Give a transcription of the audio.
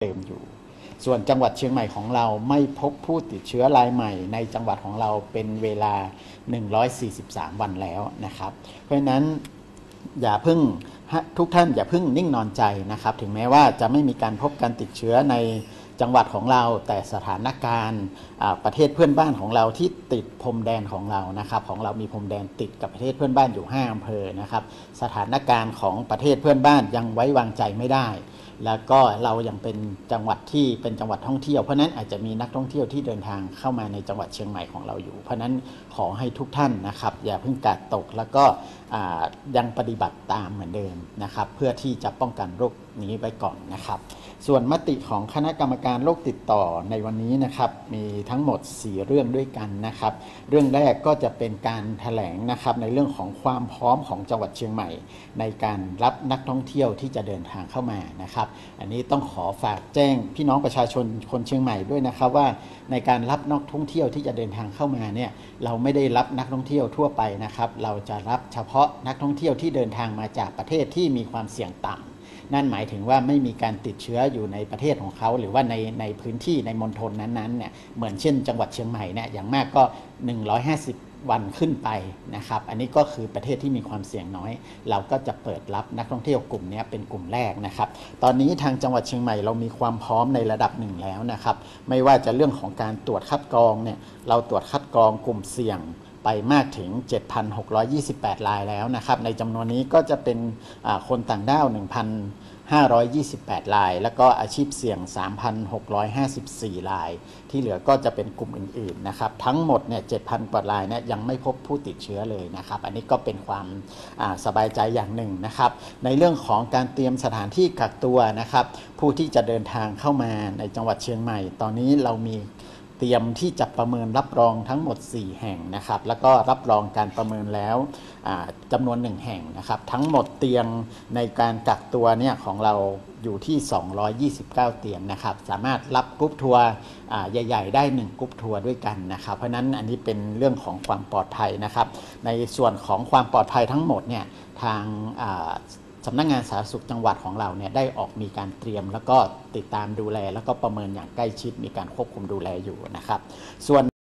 เดิมอยู่ส่วนจังหวัดเชียงใหม่ของเราไม่พบผู้ติดเชื้อรายใหม่ในจังหวัดของเราเป็นเวลา143วันแล้วนะครับเพราะฉะนั้นอย่าเพิ่งทุกท่านอย่าเพิ่งนิ่งนอนใจนะครับถึงแม้ว่าจะไม่มีการพบการติดเชื้อในจังหวัดของเราแต่สถานการณ์ประเทศเพื่อนบ้านของเราที่ติดพรมแดนของเรานะครับของเรามีพรมแดนติดกับประเทศเพื่อนบ้านอยู่5อำเภอนะครับสถานการณ์ของประเทศเพื่อนบ้านยังไว้วางใจไม่ได้แล้วก็เรายังเป็นจังหวัดที่เป็นจังหวัดท่องเที่ยวเพราะนั้นอาจจะมีนักท่องเที่ยวที่เดินทางเข้ามาในจังหวัดเชียงใหม่ของเราอยู่เพราะนั้นขอให้ทุกท่านนะครับอย่าเพิ่งกาดตกแล้วก็ยังปฏิบัติตามเหมือนเดิมนะครับเพื่อที่จะป้องกันโรคนี้ไว้ก่อนนะครับส่วนมติของคณะกรรมการโรคติดต่อในวันนี้นะครับมีทั้งหมด4เรื่องด้วยกันนะครับเรื่องแรกก็จะเป็นการแถลงนะครับในเรื่องของความพร้อมของจังหวัดเชียงใหม่ในการรับนักท่องเที่ยวที่จะเดินทางเข้ามานะครับอันนี้ต้องขอฝากแจ้งพี่น้องประชาชนคนเชียงใหม่ด้วยนะครับว่าในการรับนักท่องเที่ยวที่จะเดินทางเข้ามาเนี่ยเราไม่ได้รับนักท่องเที่ยวทั่วไปนะครับเราจะรับเฉพาะนักท่องเที่ยวที่เดินทางมาจากประเทศที่มีความเสี่ยงต่ำนั่นหมายถึงว่าไม่มีการติดเชื้ออยู่ในประเทศของเขาหรือว่าในพื้นที่ในมณฑลนั้นๆเนี่ยเหมือนเช่นจังหวัดเชียงใหม่เนี่ยอย่างมากก็150วันขึ้นไปนะครับอันนี้ก็คือประเทศที่มีความเสี่ยงน้อยเราก็จะเปิดรับนักท่องเที่ยวกลุ่มนี้เป็นกลุ่มแรกนะครับตอนนี้ทางจังหวัดเชียงใหม่เรามีความพร้อมในระดับหนึ่งแล้วนะครับไม่ว่าจะเรื่องของการตรวจคัดกรองเนี่ยเราตรวจคัดกรองกลุ่มเสี่ยงไปมากถึง 7,628 รายแล้วนะครับในจำนวนนี้ก็จะเป็นคนต่างด้าว1,528 รายแล้วก็อาชีพเสี่ยง 3,654 รายที่เหลือก็จะเป็นกลุ่มอื่นๆนะครับทั้งหมดเนี่ย 7,000 กว่ารายเนี่ยยังไม่พบผู้ติดเชื้อเลยนะครับอันนี้ก็เป็นความสบายใจอย่างหนึ่งนะครับในเรื่องของการเตรียมสถานที่กักตัวนะครับผู้ที่จะเดินทางเข้ามาในจังหวัดเชียงใหม่ตอนนี้เรามีเตรียมที่จะประเมินรับรองทั้งหมด4แห่งนะครับแล้วก็รับรองการประเมินแล้วจำนวน1แห่งนะครับทั้งหมดเตียงในการกักตัวเนี่ยของเราอยู่ที่229เตียงนะครับสามารถรับกรุ๊ปทัวร์ใหญ่ๆได้1กรุ๊ปทัวร์ด้วยกันนะครับเพราะนั้นอันนี้เป็นเรื่องของความปลอดภัยนะครับในส่วนของความปลอดภัยทั้งหมดเนี่ยทางสำนักงานสาธารณสุขจังหวัดของเราเนี่ยได้มีการเตรียมแล้วก็ติดตามดูแลแล้วก็ประเมินอย่างใกล้ชิดมีการควบคุมดูแลอยู่นะครับส่วน